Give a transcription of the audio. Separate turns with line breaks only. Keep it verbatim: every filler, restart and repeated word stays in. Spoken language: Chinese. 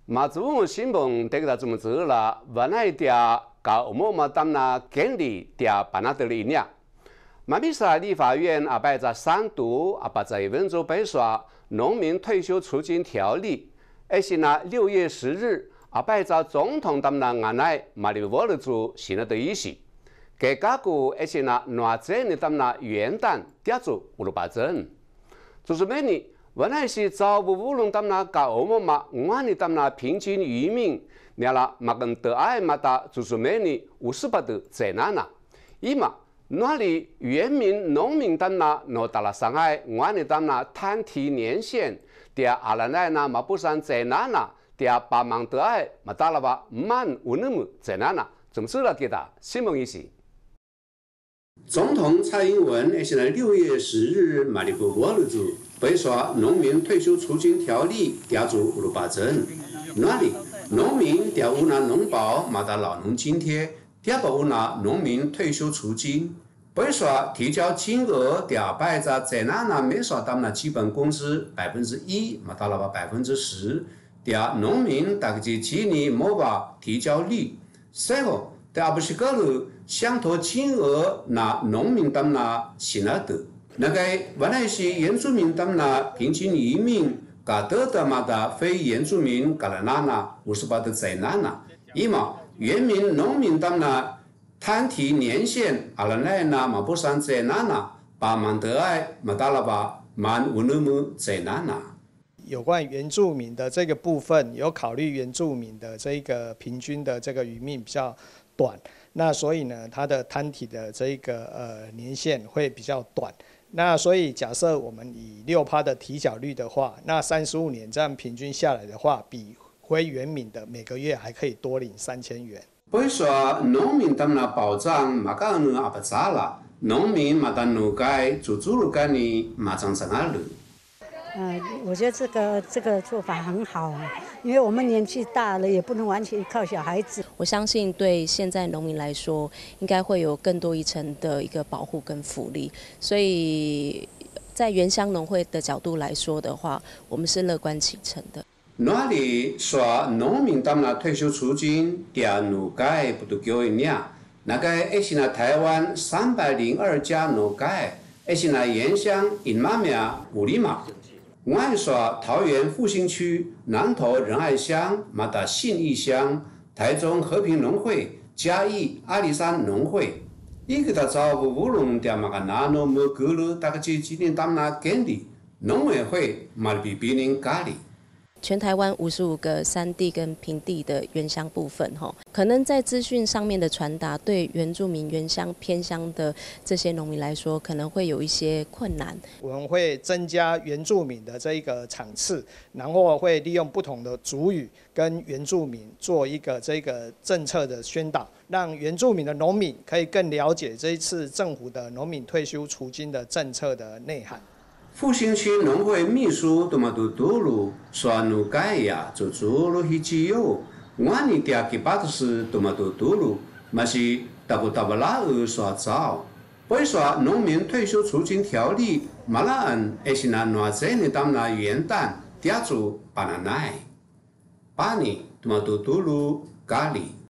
马祖新闻这个怎么做了？原来的搞我们嘛当那建立的办那得了一年。马比萨立法院阿拜在三读阿拜在温州北刷农民退休促进条例，而是那六月十日阿拜在总统当那安内马里沃勒族写了的意思。给加古而且那南镇的当那元旦第二组五六八镇，就是每年。原来是早不无论他们那搞我们嘛，我们他们那平均渔民，你啦嘛跟得爱嘛的，就是每年五十八度在哪呢？伊嘛那里原民农民他们那拿到了上海，我们他们那摊提年限，第二阿拉奈那嘛不算在哪呢？第二八万得爱嘛到了吧，满五那么在哪呢？怎么知道给他新闻意思？
总统蔡英文而且呢六月十日马里布沃鲁族北刷农民退休促进条例调组五六八镇，那里农民调无拿农保马达老农津贴，调不无拿农民退休促进，北刷提交金额调摆在在那那每刷当那基本工资百分之一马达了吧百分之十，调农民大概是今年莫把提交率，随后调不是个路。相同金额那农民当那新来的，那个原来是原住民当那平均移民，噶得的嘛的非原住民噶了那那五十八的在那那，伊嘛原民农民当那摊提年限阿拉那那嘛不算在那那，把满得爱嘛达了吧满五那么在那那。
有关原住民的这个部分，有考虑原住民的这个平均的这个渔民比较短。那所以呢，它的摊体的这个呃年限会比较短。那所以假设我们以六趴的提缴率的话，那三十五年这样平均下来的话，比非原民的每个月还可以多领三千元。
不是说农民他们的保障马干呢阿不咋了，农民马当农改做猪肉干呢马上在哪里？
呃，我觉得这个这个做法很好，因为我们年纪大了，也不能完全靠小孩子。
我相信对现在农民来说，应该会有更多一层的一个保护跟福利。所以在原乡农会的角度来说的话，我们是乐观其成的。
那里说农民他们的退休储金调农改不都叫一年？那个而是那台湾三百零二家农改，而是那原乡一万名五里马。我说桃园复兴区南投仁爱乡、马达信义乡、台中和平农会、嘉义阿里山农会，一个的照顾无论的马个哪诺么格了，大概就今年他们那建立农委会马比别人咖喱。
全台湾五十五个山地跟平地的原乡部分，可能在资讯上面的传达，对原住民原乡偏乡的这些农民来说，可能会有一些困难。
我们会增加原住民的这一个场次，然后会利用不同的族语跟原住民做一个这个政策的宣导，让原住民的农民可以更了解这一次政府的农民退休储金的政策的内涵。
复兴区农会秘书多么多多路说农改呀，做做了些只有，我呢第二个巴是多么多多路，嘛是大不大不拉二说早，不是说农民退休促进条例，马拉恩还是那哪在呢？当那元旦第二组巴拿奈，巴尼多么多多路咖喱。